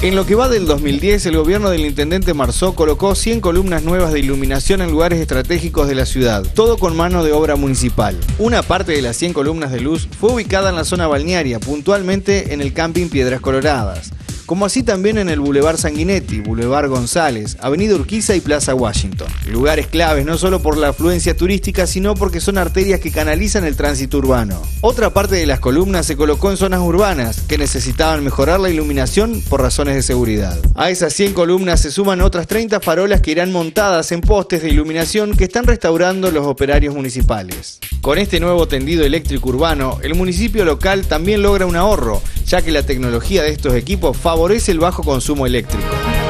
En lo que va del 2010, el gobierno del intendente Marceau colocó 100 columnas nuevas de iluminación en lugares estratégicos de la ciudad, todo con mano de obra municipal. Una parte de las 100 columnas de luz fue ubicada en la zona balnearia, puntualmente en el camping Piedras Coloradas, como así también en el Boulevard Sanguinetti, Boulevard González, Avenida Urquiza y Plaza Washington. Lugares claves no solo por la afluencia turística, sino porque son arterias que canalizan el tránsito urbano. Otra parte de las columnas se colocó en zonas urbanas, que necesitaban mejorar la iluminación por razones de seguridad. A esas 100 columnas se suman otras 30 farolas que irán montadas en postes de iluminación que están restaurando los operarios municipales. Con este nuevo tendido eléctrico urbano, el municipio local también logra un ahorro, ya que la tecnología de estos equipos favorece el bajo consumo eléctrico.